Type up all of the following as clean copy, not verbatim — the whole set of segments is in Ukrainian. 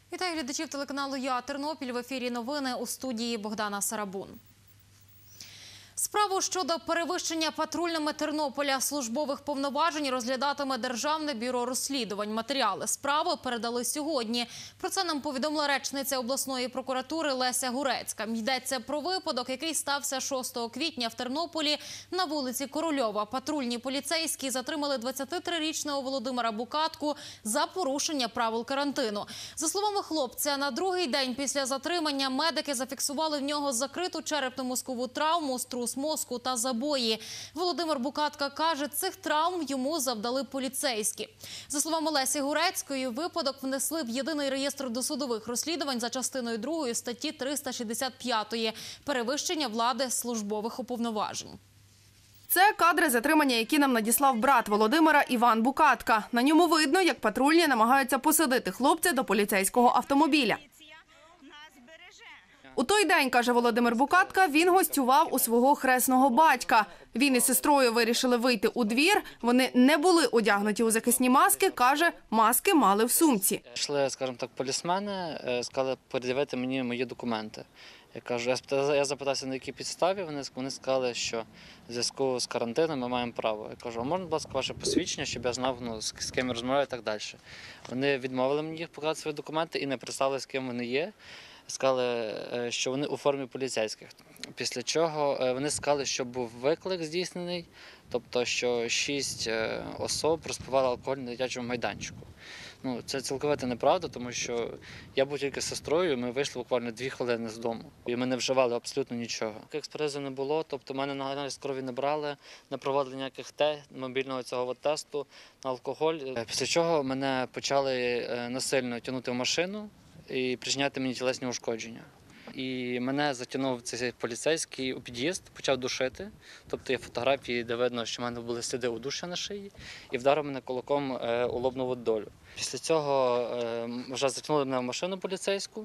Вітаю глядачів телеканалу «Я Тернопіль». В ефірі новини, у студії Богдана Сарабун. Справу щодо перевищення патрульними Тернополя службових повноважень розглядатиме Державне бюро розслідувань. Матеріали справи передали сьогодні. Про це нам повідомила речниця обласної прокуратури Леся Гурецька. Йдеться про випадок, який стався 6 квітня в Тернополі на вулиці Корольова. Патрульні поліцейські затримали 23-річного Володимира Букатку за порушення правил карантину. За словами хлопця, на другий день після затримання медики зафіксували в нього закриту черепно-мозкову травму, струс мозку та забої. Володимир Букатка каже, цих травм йому завдали поліцейські. За словами Лесі Гурецької, випадок внесли в єдиний реєстр досудових розслідувань за частиною 2 статті 365 «Перевищення влади службових уповноважень». Це кадри затримання, які нам надіслав брат Володимира Іван Букатка. На ньому видно, як патрульні намагаються посадити хлопця до поліцейського автомобіля. У той день, каже Володимир Букатка, він гостював у свого хресного батька. Він із сестрою вирішили вийти у двір. Вони не були одягнуті у захисні маски, каже, маски мали в сумці. Йшли, скажімо так, полісмени, сказали пред'явити мені мої документи. Я кажу, я запитався, на якій підставі, вони сказали, що в зв'язку з карантином ми маємо право. Я кажу, а можна, будь ласка, ваше посвідчення, щоб я знав, з ким я розмовляю і так далі. Вони відмовили мені їх показати свої документи і не представили, з ким вони є. Сказали, що вони у формі поліцейських. Після чого вони сказали, що був виклик здійснений, тобто, що 6 осіб розпивали алкоголь на дитячому майданчику. Це цілковито неправда, тому що я був тільки з сестрою, ми вийшли буквально 2 хвилини з дому. І ми не вживали абсолютно нічого. Експертизи не було, тобто мене на аналіз крові не брали, не проводили ніяких мобільного цього тесту на алкоголь. Після чого мене почали насильно тягнути в машину і причиняти мені тілесні ушкодження. І мене затягнув цей поліцейський у під'їзд, почав душити. Тобто є фотографії, де видно, що в мене були сліди удушення на шиї, і вдарив мене кулаком у лобну долю. Після цього вже затягнули мене в машину поліцейську.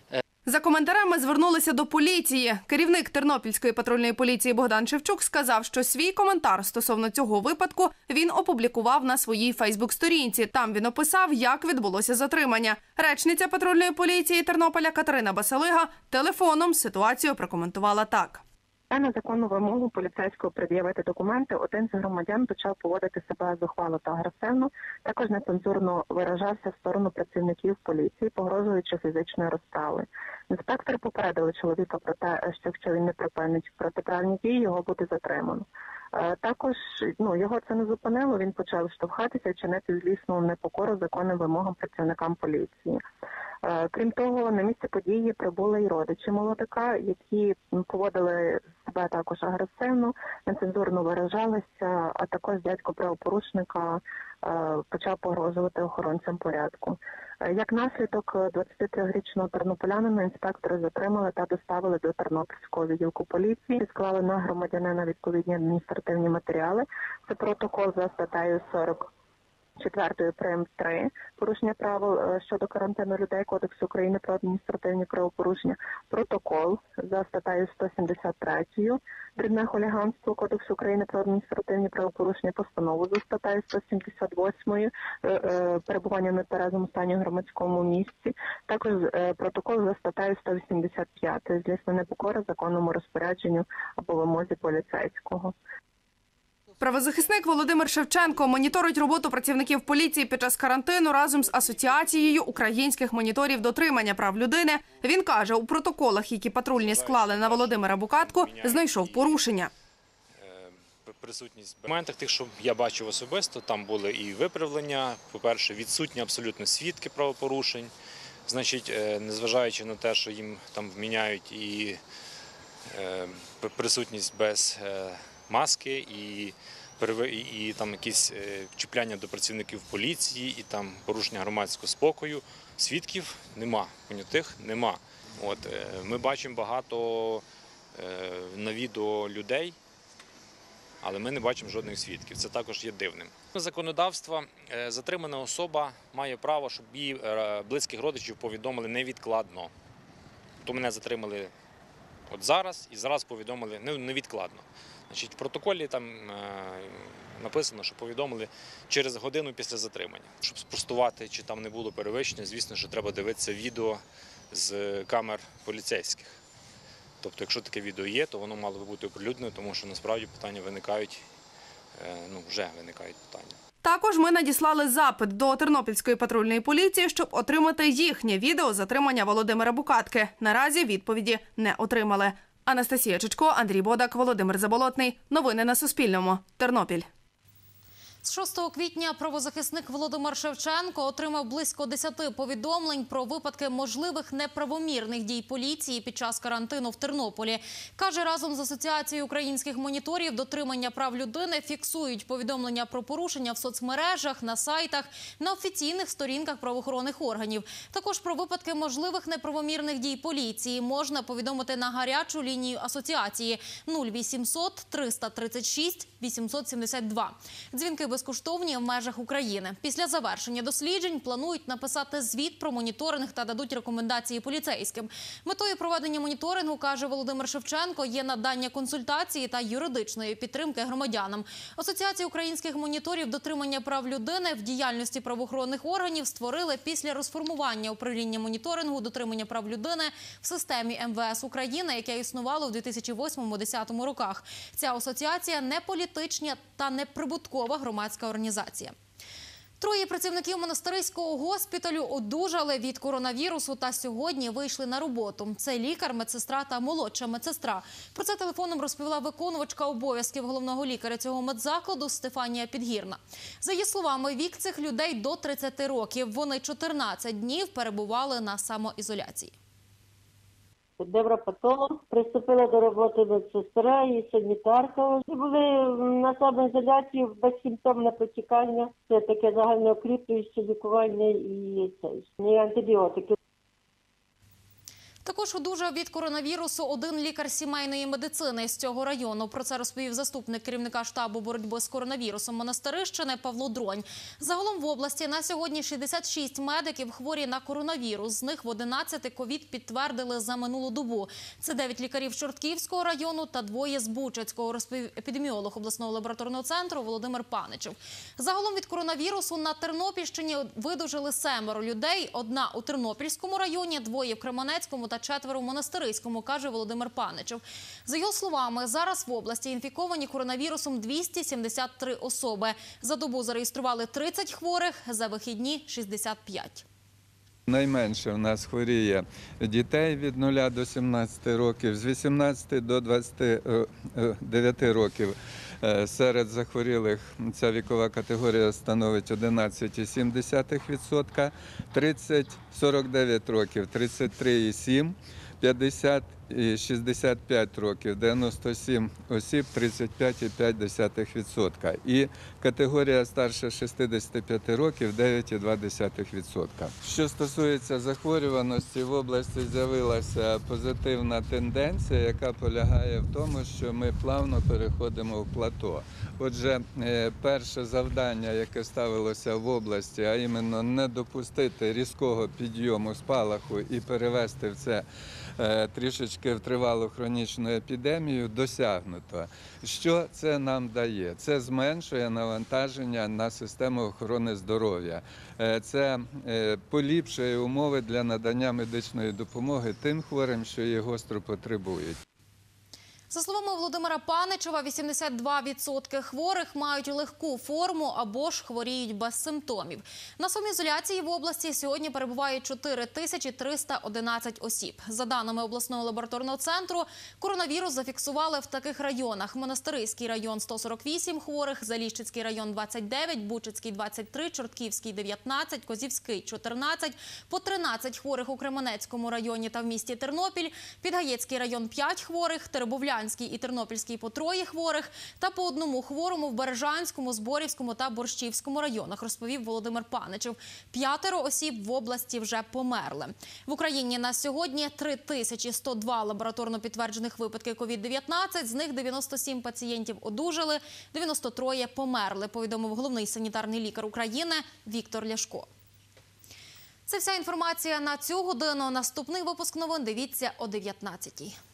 За коментарями звернулися до поліції. Керівник Тернопільської патрульної поліції Богдан Шевчук сказав, що свій коментар стосовно цього випадку він опублікував на своїй фейсбук-сторінці. Там він описав, як відбулося затримання. Речниця патрульної поліції Тернополя Катерина Басалига телефоном ситуацію прокоментувала так. На незаконну вимогу поліцейського пред'явити документи один з громадян почав поводити себе зухвало та агресивно, також нецензурно виражався в сторону працівників поліції, погрожуючи фізичною розправою. Інспектори попередили чоловіка про те, що якщо він не припинить протиправні дії, його буде затримано. Також його це не зупинило, він почав штовхатися і чинити злісну непокору законним вимогам працівникам поліції. Крім того, на місце події прибули й родичі молодика, які поводили себе також агресивно, нецензурно виражалися, а також дядько правопорушника почав погрожувати охоронцям порядку. Як наслідок, 23-річного тернополянина інспектори затримали та доставили до Тернопільського відділку поліції, склали на громадянина відповідні адміністративні матеріали. Це протокол за статтею 44 прим. 3 порушення правил щодо карантину людей Кодексу України про адміністративні правопорушення, протокол за статтею 173 дрібне хуліганство Кодексу України про адміністративні правопорушення, постанову за статтею 178 перебування в нетверезому стані в громадському місці, також протокол за статтею 185 злісна непокора законному розпорядженню або вимозі поліцейського. Правозахисник Володимир Шевченко моніторить роботу працівників поліції під час карантину разом з Асоціацією українських моніторів дотримання прав людини. Він каже, у протоколах, які патрульні склали на Володимира Букатку, знайшов порушення. Присутність в моментах тих, що я бачив особисто, там були і виправлення, по-перше, відсутні абсолютно свідки правопорушень, значить, незважаючи на те, що їм там вміняють і присутність без маски, і там якісь чіпляння до працівників поліції, і там порушення громадського спокою. Свідків нема, понятих нема. Ми бачимо багато на відео людей, але ми не бачимо жодних свідків. Це також є дивним. Законодавство, затримана особа має право, щоб її близьких родичів повідомили невідкладно. То мене затримали зараз і зараз повідомили невідкладно. Значить, в протоколі там написано, що повідомили через годину після затримання. Щоб спростувати, чи там не було перевищення, звісно, що треба дивитися відео з камер поліцейських. Тобто, якщо таке відео є, то воно мало би бути оприлюднено, тому що насправді питання виникають, вже виникають питання. Також ми надіслали запит до Тернопільської патрульної поліції, щоб отримати їхнє відео затримання Володимира Букатки. Наразі відповіді не отримали. Анастасія Чичко, Андрій Бодак, Володимир Заболотний. Новини на Суспільному. Тернопіль. З 6 квітня правозахисник Володимир Шевченко отримав близько 10 повідомлень про випадки можливих неправомірних дій поліції під час карантину в Тернополі. Каже, разом з Асоціацією українських моніторів дотримання прав людини фіксують повідомлення про порушення в соцмережах, на сайтах, на офіційних сторінках правоохоронних органів. Також про випадки можливих неправомірних дій поліції можна повідомити на гарячу лінію асоціації 0800 336 872. Дзвінки безкоштовні в межах України. Після завершення досліджень планують написати звіт про моніторинг та дадуть рекомендації поліцейським. Метою проведення моніторингу, каже Володимир Шевченко, є надання консультації та юридичної підтримки громадянам. Асоціація українських моніторів дотримання прав людини в діяльності правоохоронних органів створили після розформування управління моніторингу дотримання прав людини в системі МВС України, яке існувало в 2008-2010 роках. Ця асоціація не політична та неприбуткова громадська організація. 3 працівників монастириського госпіталю одужали від коронавірусу та сьогодні вийшли на роботу. Це лікар, медсестра та молодша медсестра. Про це телефоном розповіла виконувачка обов'язків головного лікаря цього медзакладу Стефанія Підгірна. За її словами, вік цих людей до 30 років. Вони 14 днів перебували на самоізоляції. Невропатолог, приступила до роботи медсестра і санітарка. Були на самоізоляції, безсимптомне протікання, це таке загальноукріплююче лікування і антибіотики. Також одужав від коронавірусу один лікар сімейної медицини з цього району. Про це розповів заступник керівника штабу боротьби з коронавірусом Монастирищини Павло Дронь. Загалом в області на сьогодні 66 медиків хворі на коронавірус. З них в 11 ковід підтвердили за минулу добу. Це 9 лікарів Чортківського району та 2 з Бучацького, розповів епідеміолог обласного лабораторного центру Володимир Паничев. Загалом від коронавірусу на Тернопільщині видужили 7 людей. 1 у Тернопільському районі, 2 в Кременецькому та 4 у Монастириському, каже Володимир Паничев. За його словами, зараз в області інфіковані коронавірусом 273 особи. За добу зареєстрували 30 хворих, за вихідні – 65. Найменше в нас хворіє дітей від 0 до 17 років, з 18 до 29 років. Серед захворілих ця вікова категорія становить 11,7%, 30-49 років – 33,7%, 50 і 65 років – 97 осіб, 35,5%. І категорія старше 65 років – 9,2%. Що стосується захворюваності, в області з'явилася позитивна тенденція, яка полягає в тому, що ми плавно переходимо в плато. Отже, перше завдання, яке ставилося в області, а іменно не допустити різкого підйому спалаху і перевести в це трішечки в тривалу хронічну епідемію, досягнуто. Що це нам дає? Це зменшує навантаження на систему охорони здоров'я. Це поліпшує умови для надання медичної допомоги тим хворим, що її гостро потребують. За словами Володимира Паничева, 82% хворих мають легку форму або ж хворіють без симптомів. На самоізоляції в області сьогодні перебувають 4311 осіб. За даними обласного лабораторного центру, коронавірус зафіксували в таких районах: Монастириський район – 148 хворих, Заліщицький район – 29, Бучацький – 23, Чортківський – 19, Козівський – 14, по 13 хворих у Кременецькому районі та в місті Тернопіль, Підгаєцький район – 5 хворих, Теребовлянський і Тернопільський – по 3 хворих та по 1 хворому в Бережанському, Зборівському та Борщівському районах, розповів Володимир Паничев. 5 осіб в області вже померли. В Україні на сьогодні 3102 лабораторно підтверджених випадки COVID-19, з них 97 пацієнтів одужали, 93 померли, повідомив головний санітарний лікар України Віктор Ляшко. Це вся інформація на цю годину. Наступний випуск новин дивіться о 19-й.